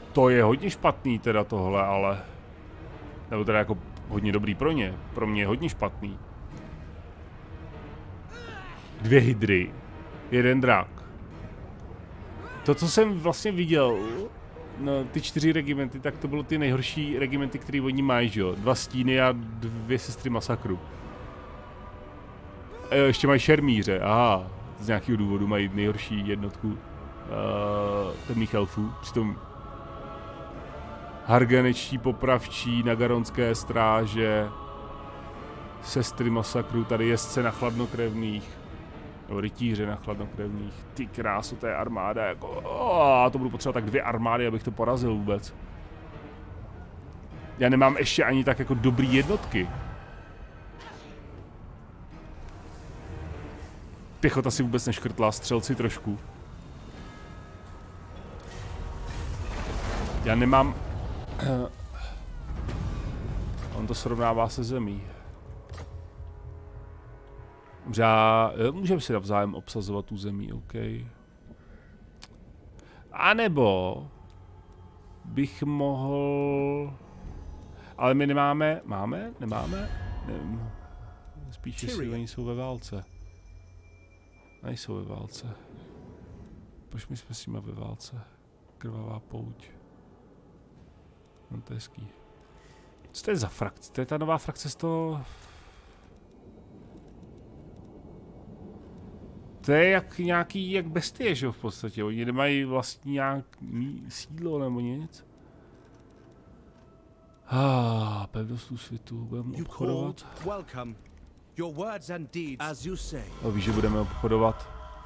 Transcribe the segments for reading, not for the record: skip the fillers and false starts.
To je hodně špatný teda tohle, ale... Nebo teda jako hodně dobrý pro ně. Pro mě je hodně špatný. 2 hydry. 1 drak. To, co jsem vlastně viděl, no, ty 4 regimenty, tak to bylo ty nejhorší regimenty, které oni mají, že jo? 2 stíny a 2 sestry masakru. A jo, ještě mají šermíře, aha. Z nějakého důvodu mají nejhorší jednotku temných elfů. Přitom harganečtí popravčí, nagaronské stráže, sestry masakru, tady jezdce na chladnokrevných, nebo rytíře na chladnokrevných. Ty krásu, to je armáda, jako, to budu potřebovat tak 2 armády, abych to porazil vůbec. Já nemám ještě ani tak jako dobrý jednotky. Pěchota si vůbec neškrtla, střelci trošku. Já nemám... On to srovnává se zemí. Můžeme si navzájem obsazovat tu zemí, OK. A nebo bych mohl... Ale my nemáme... Máme? Nemáme? Nevím. Spíš, jestli oni jsou ve válce. Nejsou ve válce. Proč my jsme s nimi ve válce? Krvavá pouť. No to je hezký. Co to je za frakce? To je ta nová frakce z toho... To je jak nějaký, jak bestie, že jo, v podstatě. Oni nemají vlastní nějaký sídlo nebo nic. Pevnost Úsvitu, budeme obchodovat. Víš, že budeme obchodovat.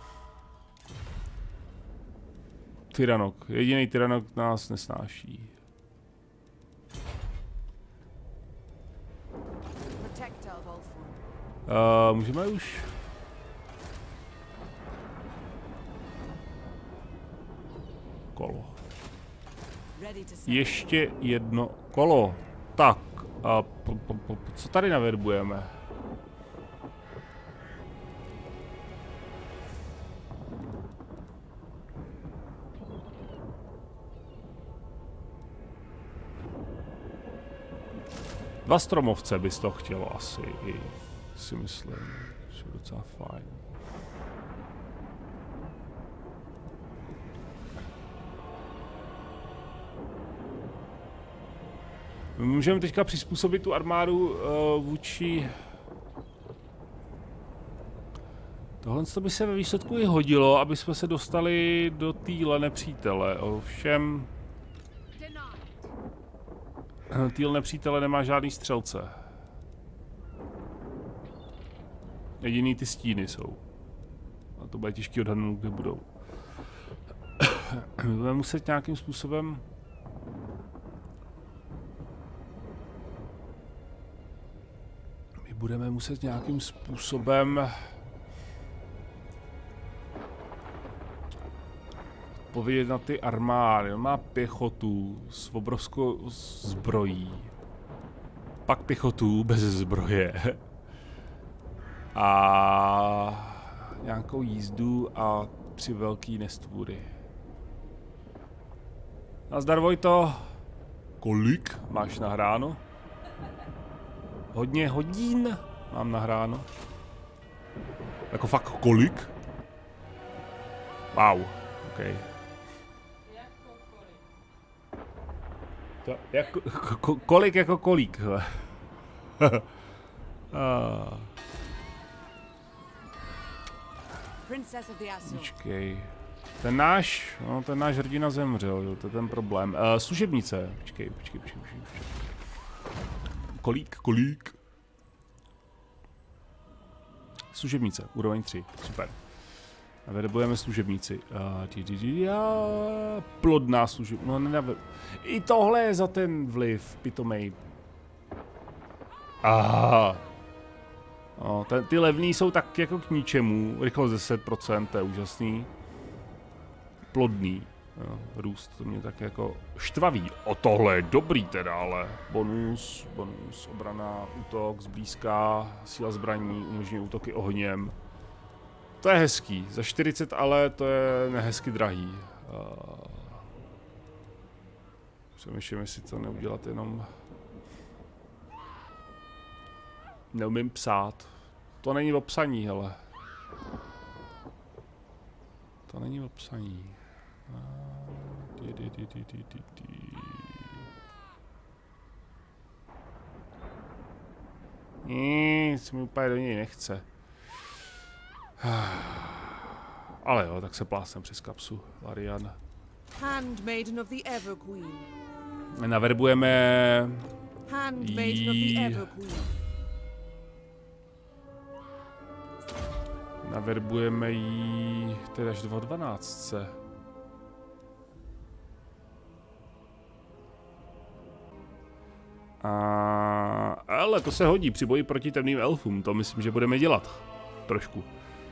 Tyranok. Jediný tyranok nás nesnáší. Můžeme už... Kolo. Ještě jedno kolo. Tak, co tady naverbujeme? Dva stromovce bys to chtělo asi, i si myslím, že je docela fajn. My můžeme teďka přizpůsobit tu armádu vůči... Tohle by se ve výsledku i hodilo, aby jsme se dostali do týhle nepřítele, ovšem... Týl nepřítele nemá žádný střelce. Jediný ty stíny jsou. A to bude těžký odhadnout, kde budou. My budeme muset nějakým způsobem... Budeme muset nějakým způsobem odpovědět na ty armády. On má pěchotu s obrovskou zbrojí. Pak pěchotu bez zbroje. A nějakou jízdu a 3 velký nestvůry. Nazdar, Vojto. Kolik máš nahráno? Hodně hodin mám nahráno. Jako fakt kolik? Wow, OK. To jako, kolik jako kolik? Počkej. Ten náš hrdina zemřel, jo, to je ten problém. Služebnice, počkej. Kolik? Služebnice, úroveň 3, super. A vedebujeme služebnici. Plodná služebnice, no nenavedu. I tohle je za ten vliv, pitomej. No, ty levný jsou tak jako k ničemu, rychlost 10%, to je úžasný. Plodný. Jo, růst, to mě tak jako štvaví. O, tohle je dobrý teda, ale bonus, obrana, útok, zblízka, síla zbraní, umožňuje útoky ohněm. To je hezký, za 40, ale to je nehezky drahý. Přemýšlím, jestli to neudělat jenom... Neumím psát. To není o psaní, hele. To není o psaní. Nic mi úplně do něj nechce. Ale jo, tak se plásnem přes kapsu. Larian. Handmaiden of the Everqueen. Naverbujeme Handmaiden of the Everqueen. Naverbujeme jí tedy až do 12. Ale to se hodí při boji proti temným elfům, to myslím, že budeme dělat. Trošku.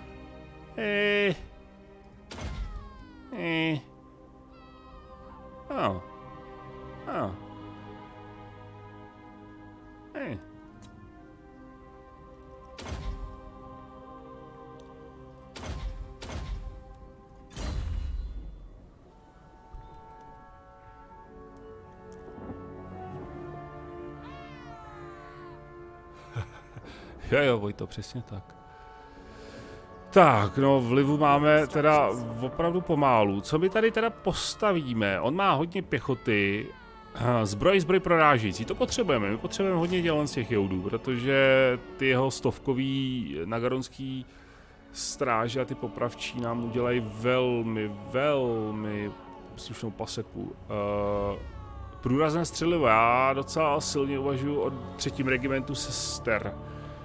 Jo, Vojto, přesně tak. Tak, no vlivu máme teda opravdu pomálu. Co my tady teda postavíme? On má hodně pěchoty. Zbroj prorážející, to potřebujeme. My potřebujeme hodně dělan z těch joudů, protože ty jeho stovkový nagaronský stráže a ty popravčí nám udělají velmi slušnou paseku. Průrazné střelivo, já docela silně uvažuji o 3. regimentu sester.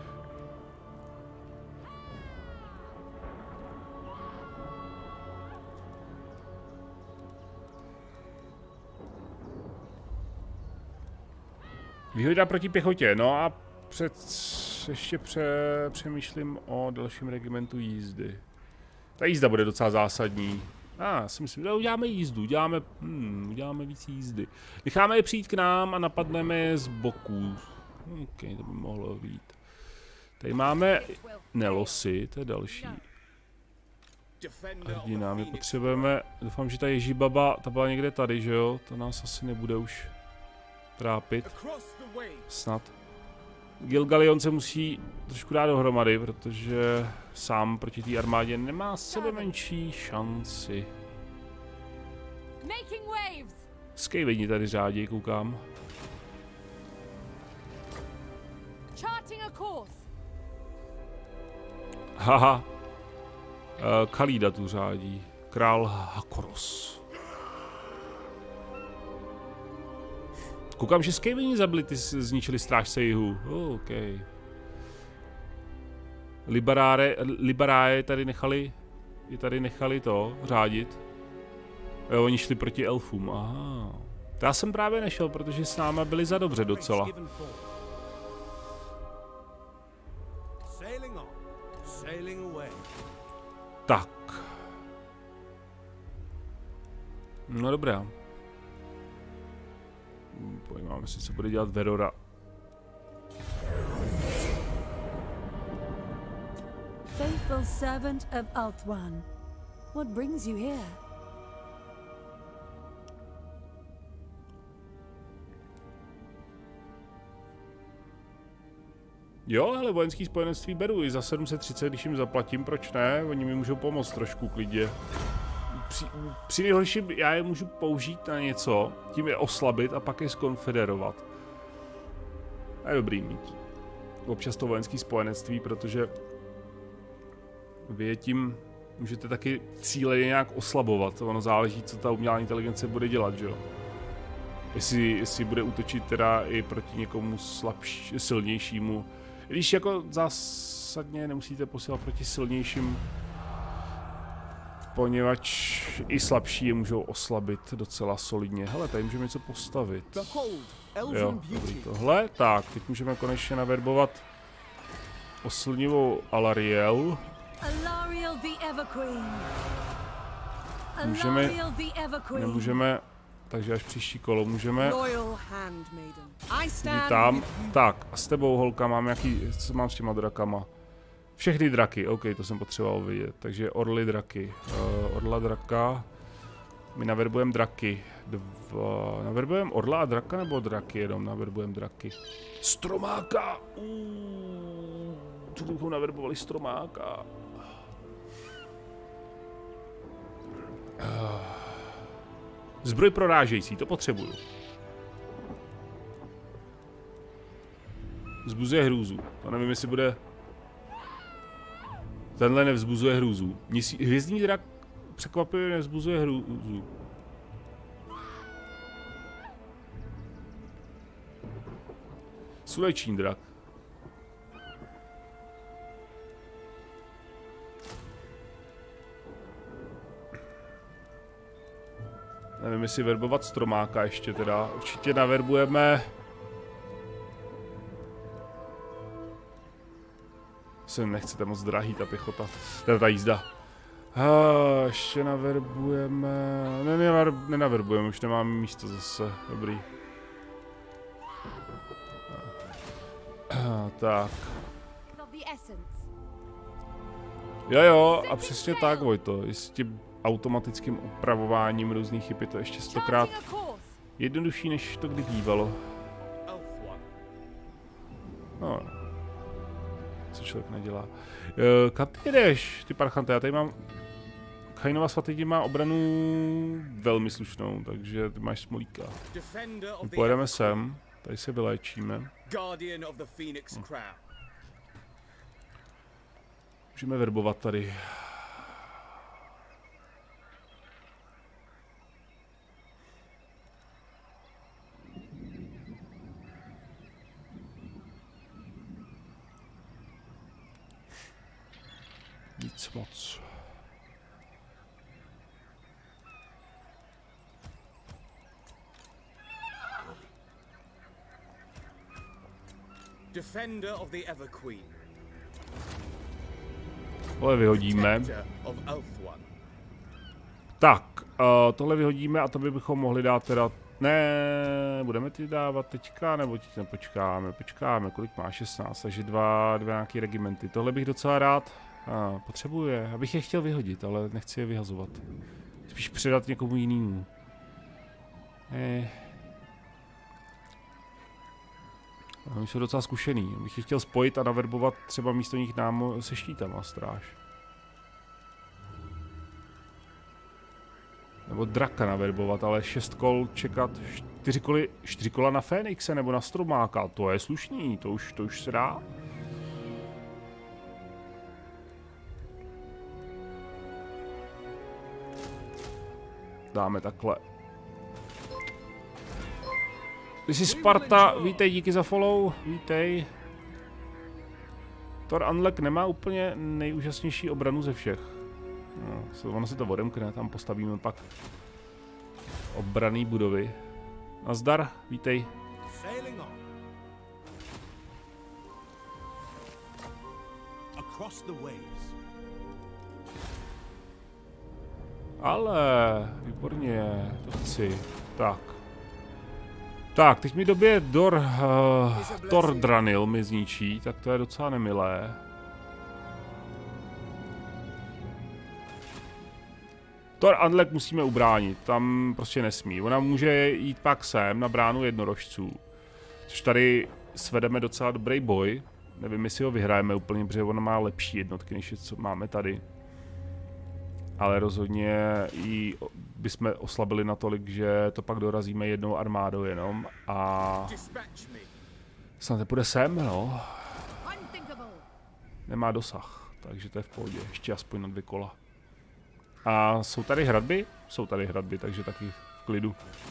Výhoda proti pěchotě, no a ještě přemýšlím o dalším regimentu jízdy. Ta jízda bude docela zásadní. Já si myslím, že uděláme jízdu, uděláme víc jízdy. Necháme je přijít k nám a napadneme je z boků. OK, to by mohlo být. Tady máme Nelosy, to je další. Hrdina, my potřebujeme, doufám, že ta Ježibaba, ta byla někde tady, že jo? To nás asi nebude už trápit. Snad. Gilgalion se musí trošku dát dohromady, protože sám proti té armádě nemá sebe menší šanci. Skejveni tady řádí, koukám. Haha. Kalída tu řádí. Král Hakoros. Koukám, že Skejveni zabili, ty zničili strážce jihu. OK. Liberáje tady nechali to řádit. Jo, oni šli proti elfům, aha. To já jsem právě nešel, protože s náma byli za dobře docela. Tak. No dobrá. Pojímáme si, co bude dělat Verora. Faithful servant of Ulthuan, what brings you here? Jo, ale vojenský spojenectví beru i za 730, když jim zaplatím, proč ne? Oni mi můžou pomoct trošku klidně. Při nejhorším já je můžu použít na něco, tím je oslabit a pak je zkonfederovat. A je dobrý mít občas to vojenský spojenectví, protože vy je tím můžete taky cíle nějak oslabovat. Ono záleží, co ta umělá inteligence bude dělat, že jo? Jestli bude útočit teda i proti někomu silnějšímu. Když jako zásadně nemusíte posílat proti silnějším, poněvadž i slabší je můžou oslabit docela solidně. Hele, tady můžeme něco postavit. Jo, dobrý tohle. Tak, teď můžeme konečně naverbovat oslnivou Alariel. Nemůžeme, takže až příští kolo můžeme. Jdi tam. Tak, a s tebou, holka, mám jaký, co mám s těma drakama? Všechny draky, OK, to jsem potřeboval vidět. Takže orly draky. Orla draka. My naverbujeme draky. Naverbujeme orla a draka nebo draky jenom? Naverbujeme draky. Stromáka! Co bychom naverbovali stromáka? Zbroj prorážející, to potřebuju. Vzbuzuje hrůzu. To nevím, jestli bude... Tenhle nevzbuzuje hrůzu. Hvězdný drak překvapivě nevzbuzuje hrůzu. Sluneční drak. Nevím, jestli verbovat stromáka ještě teda. Určitě naverbujeme... Se nechcete moc drahý ta pěchota. Teda ta jízda. Ještě naverbujeme... Nenaverbujeme, už nemáme místo zase. Dobrý. Tak. Jo, a přesně tak, Vojto. S tím automatickým upravováním různých chyb je to ještě 100krát jednodušší, než to kdy bývalo. No. Co člověk nedělá. Kam ty jdeš, ty parchante? Já tady mám... Kainova svatýně má obranu velmi slušnou, takže ty máš smolíka. Pojedeme sem, tady se vyléčíme. Můžeme verbovat tady. Nic moc. Defender of the Ever Queen. Tohle vyhodíme. Tak, tohle vyhodíme a to bychom mohli dát teda... Ne, budeme ty dávat teďka, nebo ti počkáme, kolik má 16, takže dva nějaký regimenty. Tohle bych docela rád potřebuje, abych je chtěl vyhodit, ale nechci je vyhazovat. Spíš předat někomu jinému. Oni jsou docela zkušený, bych je chtěl spojit a naverbovat třeba místo nich se štítama stráž. Nebo draka naverbovat, ale 6 kol čekat, 4 kola na Fénixe nebo na Stromáka, to je slušný, to už se dá. Dáme takhle. Ty jsi Sparta, vítej, díky za follow, vítej. Thor Unlock nemá úplně nejúžasnější obranu ze všech. No, ono se to odemkne, tam postavíme pak obranné budovy. Nazdar, vítej. Ale, výborně, to chci. Tak, teď mi době Thor Dranil mi zničí, tak to je docela nemilé. Thor Unlock musíme ubránit, tam prostě nesmí. Ona může jít pak sem na bránu jednorožců. Což tady svedeme docela dobrý boj. Nevím, jestli ho vyhrajeme úplně, protože ona má lepší jednotky, než co máme tady. Ale rozhodně ji bychom oslabili natolik, že to pak dorazíme jednou armádou jenom a... Snad nepůjde sem, no. Nemá dosah, takže to je v pohodě, ještě aspoň na 2 kola. A jsou tady hradby? Jsou tady hradby, takže taky v klidu.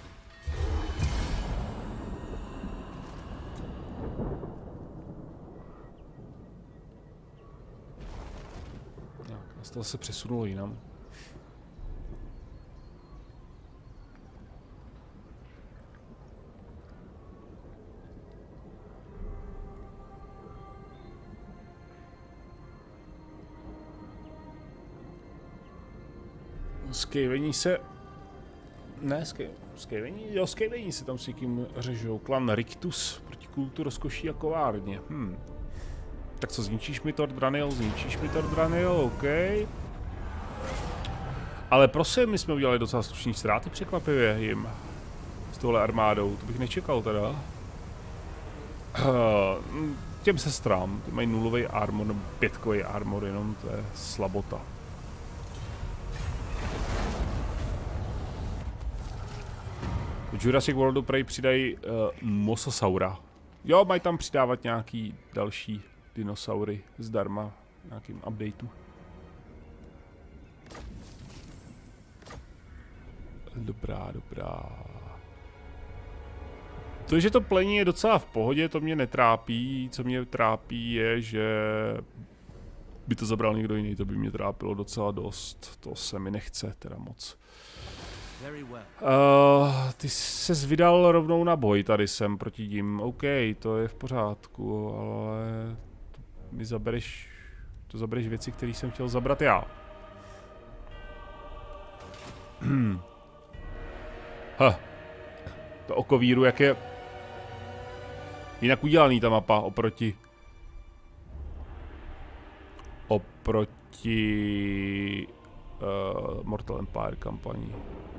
Tak, to se přesunulo jinam. Skejvení se... Ne, skejvení se tam s někým řežou. Klan Rictus proti kultu rozkoší a kovárně. Tak co, zničíš mi Thor Dranil? Zničíš mi Thor Dranil, OK. Ale prosím, my jsme udělali docela slušný ztráty překvapivě jim. S touhle armádou, to bych nečekal teda. Těm sestrám, ty mají nulový armor, nebo 5kový armor, jenom to je slabota. Do Jurassic Worldu prej přidají Mosasaura. Jo, mají tam přidávat nějaký další dinosaury zdarma v nějakým updateu. Dobrá, dobrá. To, že to plení je docela v pohodě, to mě netrápí. Co mě trápí je, že by to zabral někdo jiný, to by mě trápilo docela dost. To se mi nechce teda moc. Ty ses vydal rovnou na boj, tady jsem proti tím. OK, to je v pořádku, ale mi zabereš věci, které jsem chtěl zabrat já. To oko víru, jak je jinak udělaný ta mapa oproti Mortal Empire kampaní.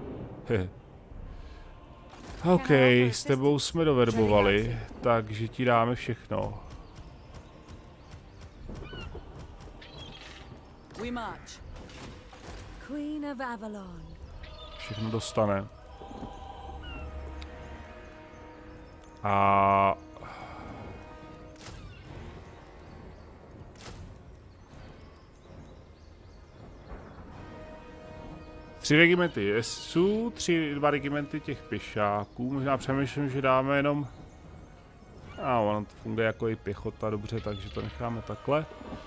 OK, s tebou jsme doverbovali, takže ti dáme všechno. Všechno dostane. A... 3 regimenty jezdců, 2 regimenty těch pěšáků. Možná přemýšlím, že dáme jenom... ono to funguje jako i pěchota, dobře, takže to necháme takhle.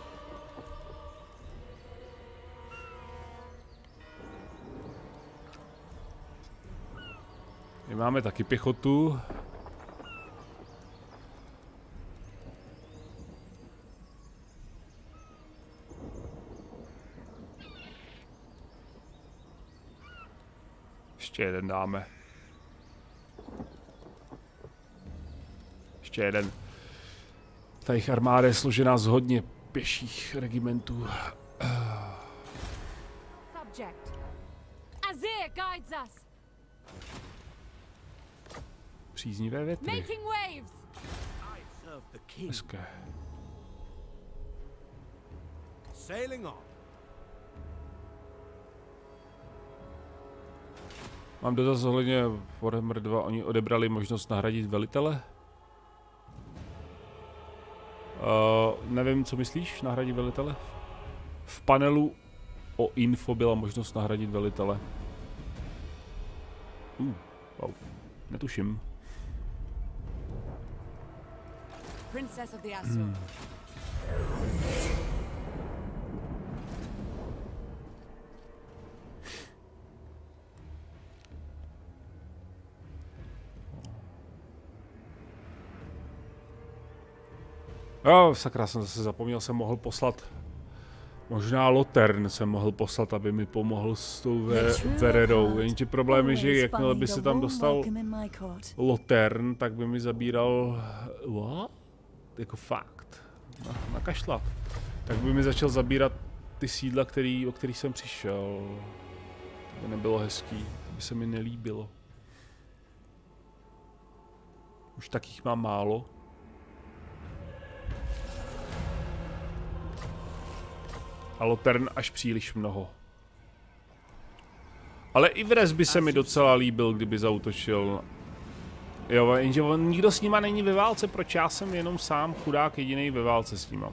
My máme taky pěchotu. Ještě jeden dáme. Ještě jeden. Ta jejich armáda je složená z hodně pěších regimentů. Příznivé větry. Hezké. Mám dotaz ohledně Warhammer 2, oni odebrali možnost nahradit velitele? Nevím, co myslíš, nahradit velitele? V panelu o info byla možnost nahradit velitele. Wow, netuším. Princess of the Azure. Sakra, jsem zase zapomněl, jsem mohl poslat... Možná Lotern jsem mohl poslat, aby mi pomohl s tou Vererou. Jenže problém je, že jakmile by se tam dostal Lotern, tak by mi zabíral... What? Jako fakt. Nakašlat. Tak by mi začal zabírat ty sídla, o kterých jsem přišel. To by nebylo hezký. To by se mi nelíbilo. Už takých mám málo. A Lotern až příliš mnoho. Ale i Vrez by se mi docela líbil, kdyby zaútočil. Jo, jenže nikdo s nima není ve válce, proč já jsem jenom sám chudák jediný ve válce s nima.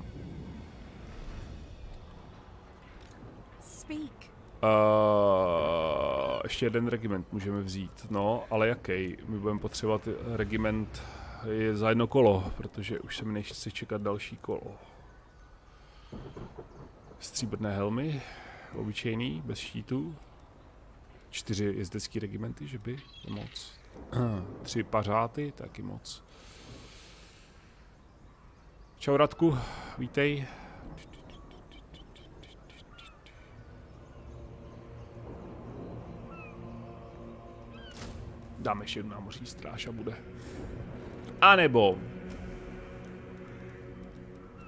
Ještě jeden regiment můžeme vzít, no, ale jaký? My budeme potřebovat regiment za 1 kolo, protože už se mi nechce čekat další kolo. Stříbrné helmy, obyčejný, bez štítů. 4 jezdecký regimenty, že by? Je moc. 3 pařáty, taky moc. Čau Radku, vítej. Dáme ještě 1 námořní stráž a bude. A nebo...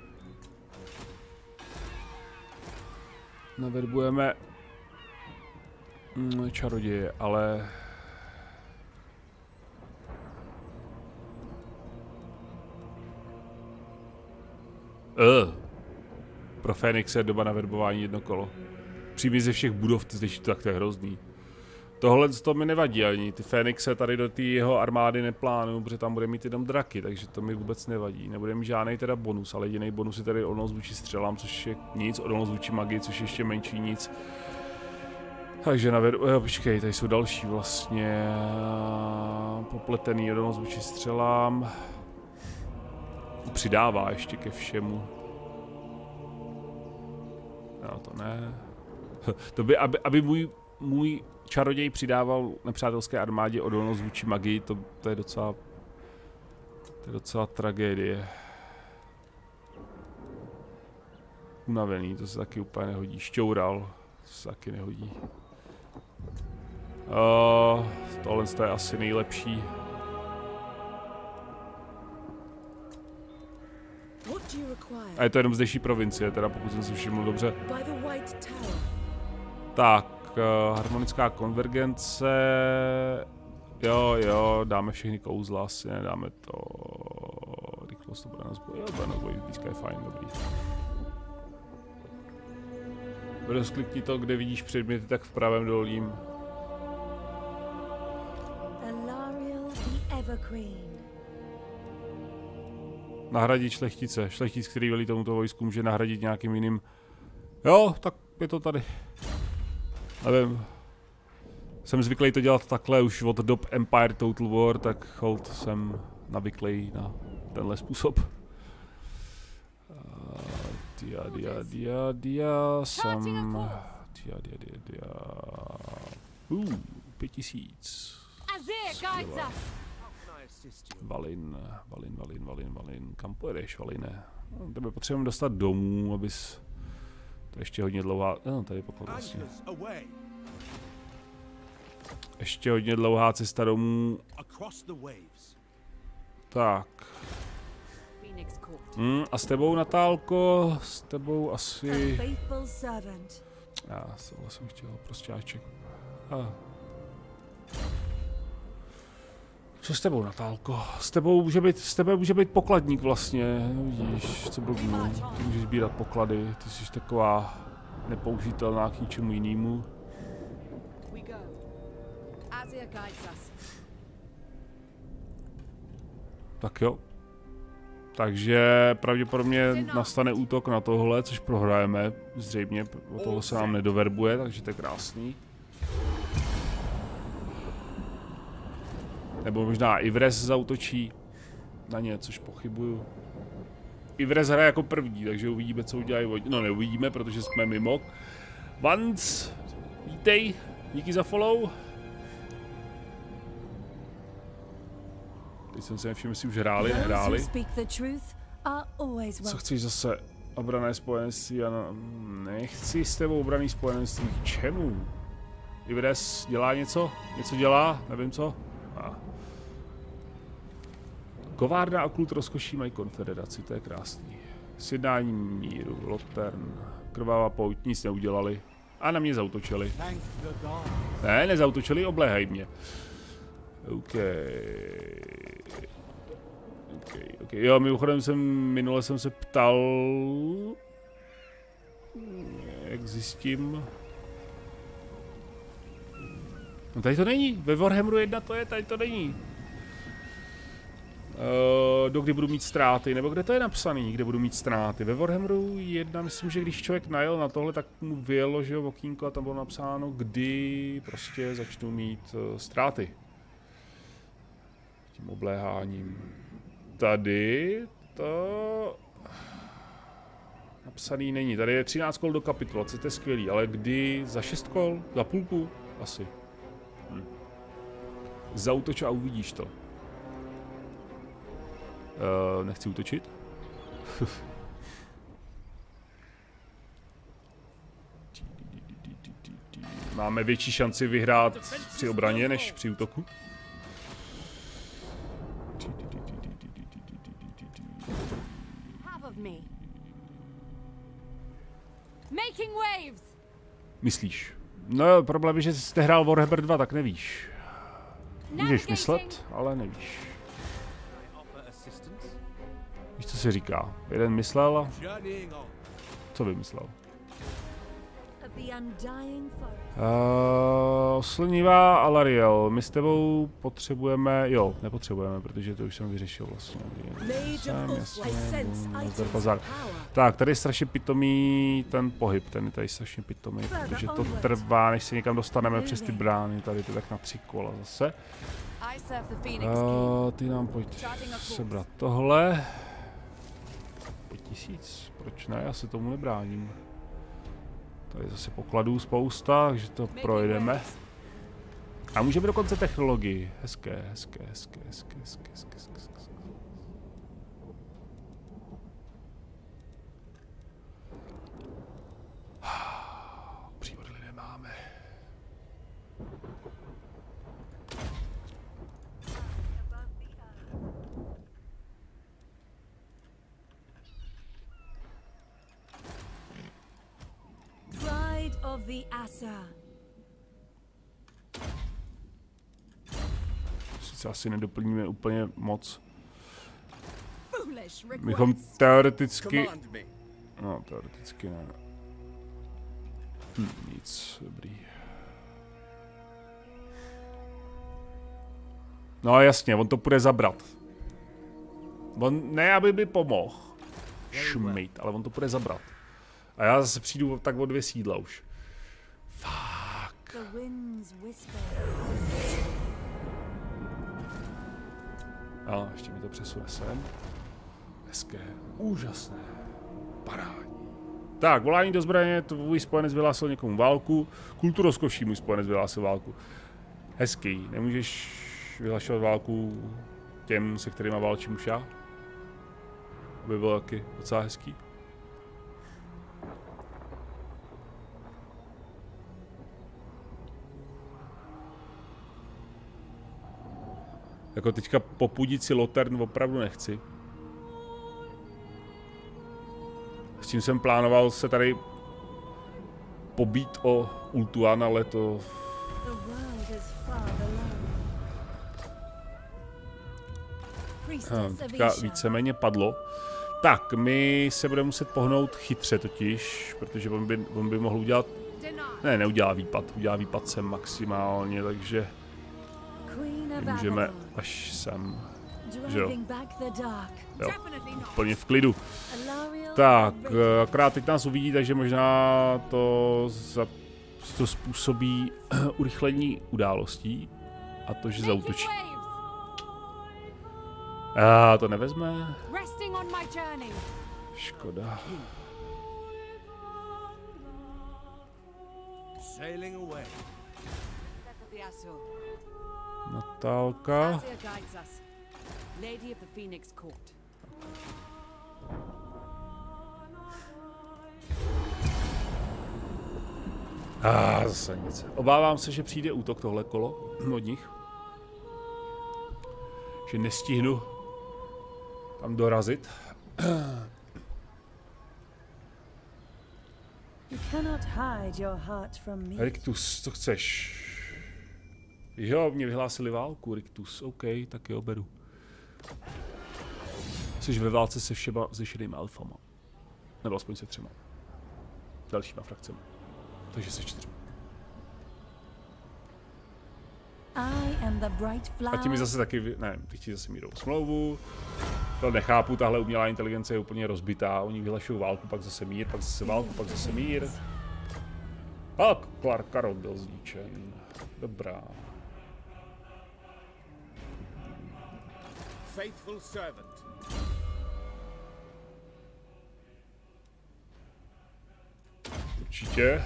Naverbujeme čaroděje, ale... Pro Fénixe je doba na verbování 1 kolo. Přijmi ze všech budov, tak to je hrozný. Tohle to mi nevadí ani, ty Fénixe tady do té jeho armády neplánuju, protože tam bude mít jenom draky, takže to mi vůbec nevadí. Nebude mít žádný teda bonus, ale jediný bonus je tady odolnost vůči střelám, což je nic, odolnost vůči magii, což je ještě menší nic. Takže počkej, tady jsou další vlastně popletený odolnost vůči střelám. Přidává ještě ke všemu. No to ne. To by, aby můj čaroděj přidával nepřátelské armádě odolnost vůči magii, to je docela tragédie. Unavený, to se taky úplně nehodí. Šťoural, to se taky nehodí. Tohle je asi nejlepší. A je to jenom zdejší provincie, teda pokud jsem si všiml dobře. Tak, harmonická konvergence. Jo, dáme všechny kouzla, asi nedáme to. Rychlost to bude nás bojí. Jo, bojí blízka je fajn, dobrý. Rozklikni to, kde vidíš předměty, tak v pravém dolním. Nahradit šlechtice. Šlechtic, který velí tomuto vojsku, může nahradit nějakým jiným. Jo, tak je to tady. Nevím. Jsem zvyklý to dělat takhle už od dob Empire Total War, tak hold jsem navyklý na tenhle způsob. Jsem... 5000. Valin. Kam pojedeš, Valine? No, tebe potřebujeme dostat domů, abys... To je ještě hodně dlouhá... No, tady poklad vlastně. Ještě hodně dlouhá cesta domů. Tak. A s tebou, Natálko? S tebou asi... Já tohle jsem chtěl, prostěáček. Co s tebou, Natálko? S tebe může být pokladník vlastně, vidíš, co blbnu. Ty můžeš sbírat poklady, ty jsi taková nepoužitelná k ničemu jinému. Tak jo. Takže pravděpodobně nastane útok na tohle, což prohrajeme, zřejmě, o tohle se nám nedoverbuje, takže to je krásný. Nebo možná Ivres zaútočí na ně, což pochybuju. Ivres hraje jako první, takže uvidíme, co udělají. No neuvidíme, protože jsme mimo. Vance, vítej, díky za follow. Teď jsem si nevšiml, jestli už hráli, nehráli. Co chceš zase? Obrané spojenství, ano. Nechci s tebou obraný spojenství. K čemu? Ivres dělá něco? Něco dělá? Nevím co. Kovárna a kult rozkoší mají konfederaci, to je krásný. Sjednání míru, Lotern, krvavá pouť, nic neudělali. A na mě zaútočili. Ne, nezautočili, obléhají mě. OK. Jo, mimochodem minule jsem se ptal, jak zjistím. No tady to není, ve Warhammeru 1 to je, tady to není. Dokdy budu mít ztráty, nebo kde to je napsaný, kde budu mít ztráty. Ve Warhammeru 1, myslím, že když člověk najel na tohle, tak mu vyjelo, že jo, okýnko a tam bylo napsáno, kdy prostě začnu mít ztráty. Tím obléháním. Tady to napsaný není. Tady je 13 kol do kapitulace, to je skvělý, ale kdy za 6 kol? Za půlku? Asi. Zaútoč a uvidíš to. Nechci útočit. Máme větší šanci vyhrát při obraně než při útoku. Myslíš? No, problém je, že jste hrál Warhammer 2, tak nevíš. Můžeš myslet, ale nevíš. Víš, co se říká? Jeden myslel a... Co vymyslel? Slnivá Alariel, my s tebou potřebujeme, jo, nepotřebujeme, protože to už jsem vyřešil vlastně. Bazar. Tak, tady je strašně pitomý ten pohyb, ten je tady strašně pitomý, protože to trvá, než se někam dostaneme přes ty brány, tady to tak na 3 kola zase. Ty nám pojď sebrat tohle. Po 1000, proč ne, já se tomu nebráním. Tady zase pokladů spousta, takže to projedeme. A můžeme dokonce technologii. Hezké. Přívody nemáme. Of the Asa. Sice asi nedoplníme úplně moc. Bychom teoreticky... No, teoreticky ne. Nic, dobrý. No jasně, on to půjde zabrat. On ne, aby by pomohl. Šmejt, ale on to půjde zabrat. A já zase přijdu tak o 2 sídla už. Fuck. A ještě mi to přesune sem. Hezké, úžasné, parádní. Tak, volání do zbraně, tvůj spojenec vyhlásil někomu válku. Kulturoskoší můj spojenec vyhlásil válku. Hezký, nemůžeš vyhlašovat válku těm, se kterýma válčím už já? Aby bylo taky docela hezký. Jako teďka popudit si Lotern opravdu nechci. S tím jsem plánoval se tady pobít o Ultuan, ale to... Teďka víceméně padlo. Tak, my se budeme muset pohnout chytře totiž, protože on by mohl udělat... Ne, neudělá výpad, udělá výpad sem maximálně, takže... Můžeme až sem, že jo? Jo, úplně v klidu. Tak, akorát teď nás uvidí, takže možná to způsobí urychlení událostí a to, že zaútočí. A to nevezme. Škoda. Natálka. Zase nic. Obávám se, že přijde útok tohle kolo od nich. Že nestihnu tam dorazit. Rictus, co chceš? Jo, mě vyhlásili válku, Rictus. OK, tak jo, beru. Jsi ve válce se všema zešedými alfama. Nebo aspoň se 3. Dalšíma frakcemi. Takže se 4. A ti mi zase taky, ne, ty chtějí zase mírou smlouvu. To nechápu, tahle umělá inteligence je úplně rozbitá. Oni vyhlašují válku, pak zase mír, pak zase válku, pak zase mír. A Clark Karol byl zničen. Dobrá. Faithful servant. Určitě.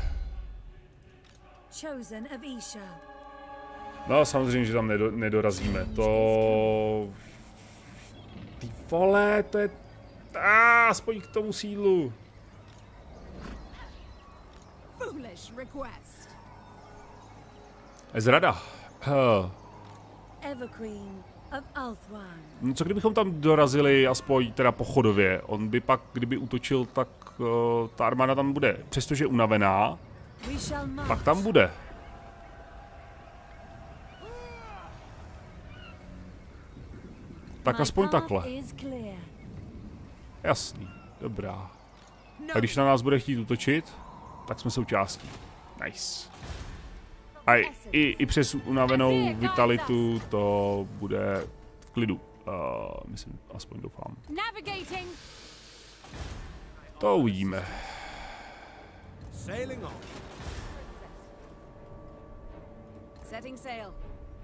No samozřejmě, že tam nedorazíme. To... Ty vole, to je... Aspoň k tomu sídlu. Zrada. No co kdybychom tam dorazili aspoň teda pochodově? On by pak, kdyby útočil, tak ta armáda tam bude. Přestože unavená, We shall march. Pak tam bude. Tak My aspoň path takhle. is clear. Jasný, dobrá. A když na nás bude chtít útočit, tak jsme součástí. Nice. A i přes unavenou vitalitu to bude v klidu. Myslím, aspoň doufám. Navigating. To uvidíme. Sailing on. Setting sail.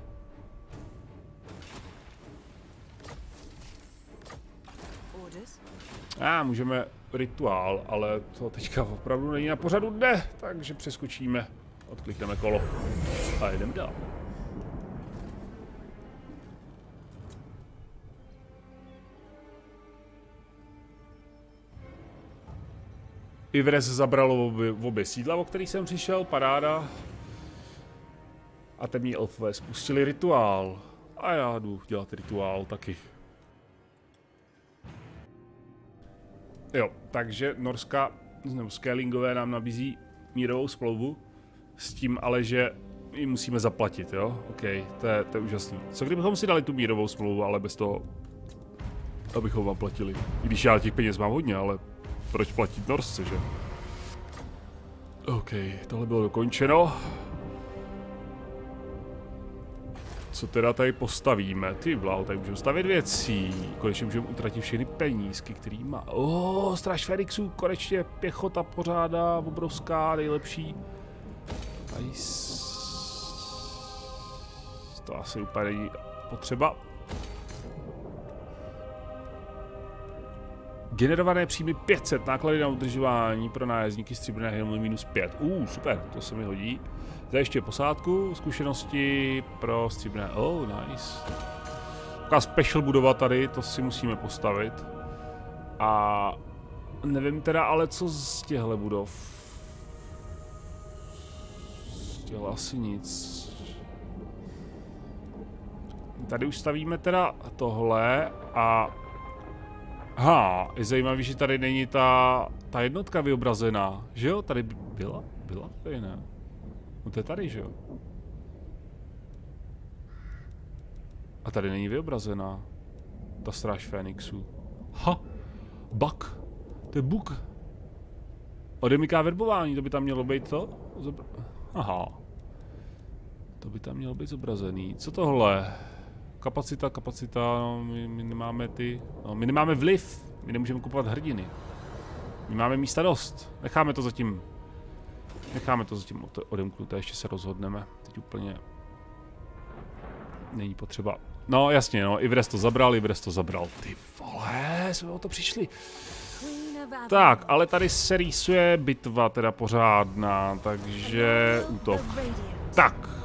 Orders. Můžeme rituál, ale to teďka opravdu není na pořadu dne, takže přeskočíme, odklikneme kolo a jdeme dál. Ivres zabralo obě sídla, o který jsem přišel, paráda. A temní elfové spustili rituál. A já jdu dělat rituál taky. Jo, takže Norska, nebo Skelingové nám nabízí mírovou smlouvu. S tím ale, že ji musíme zaplatit, jo? OK, to je úžasný. Co kdybychom si dali tu mírovou smlouvu, ale bez toho, abychom vám platili? I když já těch peněz mám hodně, ale proč platit Norsce, že? OK, tohle bylo dokončeno. Co teda tady postavíme? Ty bláho, tady můžeme stavět věcí. Konečně můžeme utratit všechny penízky, který má. Stráž Fenixů, konečně pěchota pořádá, obrovská, nejlepší. Nice. To asi úplně není potřeba. Generované příjmy 500, náklady na udržování pro nájezdníky stříbrné helmy -5. Super, to se mi hodí. Zajišťuje posádku, zkušenosti pro stříbrné. Nice. Taková special budova tady, to si musíme postavit. A nevím teda, ale co z těchto budov? Z těchto asi nic. Tady už stavíme teda tohle a... je zajímavý, že tady není ta jednotka vyobrazená, že jo? Tady byla? Byla tady, ne? No to je tady, že jo? A tady není vyobrazená ta stráž Fénixů. Bug. To je bug. Odemyká verbování, to by tam mělo být to? To by tam mělo být zobrazený. Co tohle? Kapacita, no, my nemáme my nemáme vliv, my nemůžeme kupovat hrdiny. My máme místa dost, necháme to zatím odemknuté, ještě se rozhodneme, teď úplně není potřeba. No jasně, no, Ivres to zabral, ty vole, jsme o to přišli. Tak, ale tady se rýsuje bitva teda pořádná, takže útok. Tak.